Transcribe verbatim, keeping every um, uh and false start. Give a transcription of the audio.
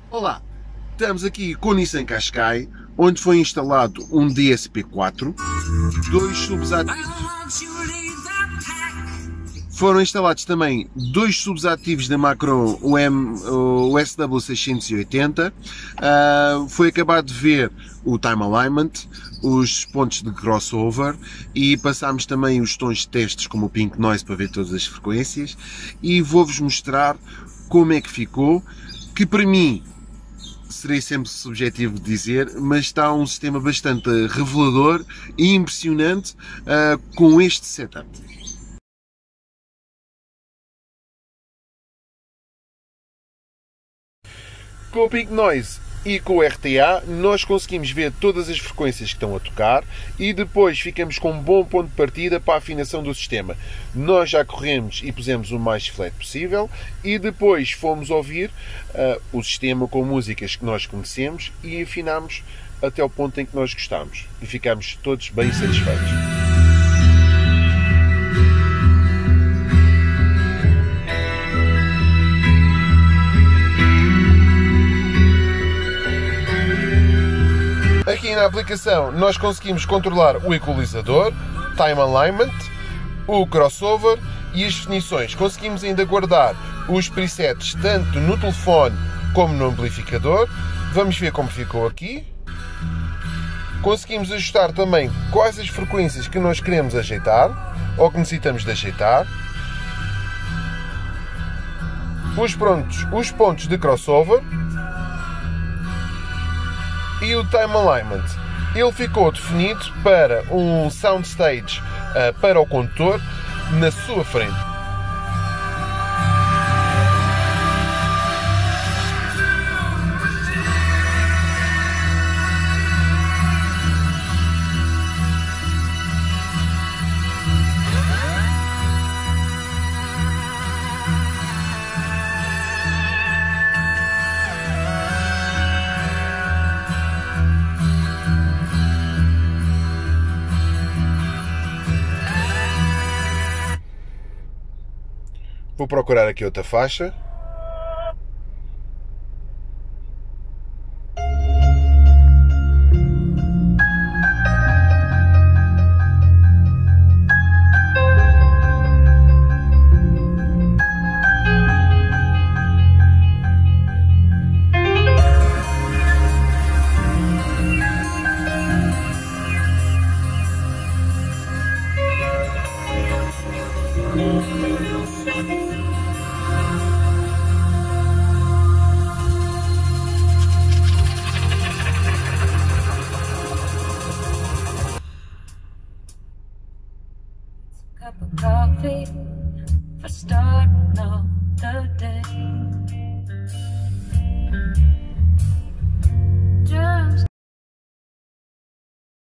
Olá, estamos aqui com o Nissan Qashqai, onde foi instalado um D S P quatro, dois subs ativos. Foram instalados também dois subs ativos da Macron, o, M, o S W seiscentos e oitenta. Uh, foi acabado de ver o Time Alignment, os pontos de crossover e passámos também os tons de testes como o Pink Noise para ver todas as frequências. E vou-vos mostrar como é que ficou, que para mim serei sempre subjetivo de dizer, mas está um sistema bastante revelador e impressionante uh, com este setup. Com o Pink Noise e com o R T A nós conseguimos ver todas as frequências que estão a tocar e depois ficamos com um bom ponto de partida para a afinação do sistema. Nós já corremos e pusemos o mais flat possível e depois fomos ouvir uh, o sistema com músicas que nós conhecemos e afinámos até o ponto em que nós gostamos e ficámos todos bem satisfeitos. Aqui na aplicação nós conseguimos controlar o equalizador, Time Alignment, o crossover e as definições. Conseguimos ainda guardar os presets tanto no telefone como no amplificador. Vamos ver como ficou aqui. Conseguimos ajustar também quais as frequências que nós queremos ajeitar ou que necessitamos de ajeitar. Os, prontos, os pontos de crossover. E o Time Alignment, ele ficou definido para um soundstage uh, para o condutor na sua frente. Vou procurar aqui outra faixa. Cup of coffee for starting off the day.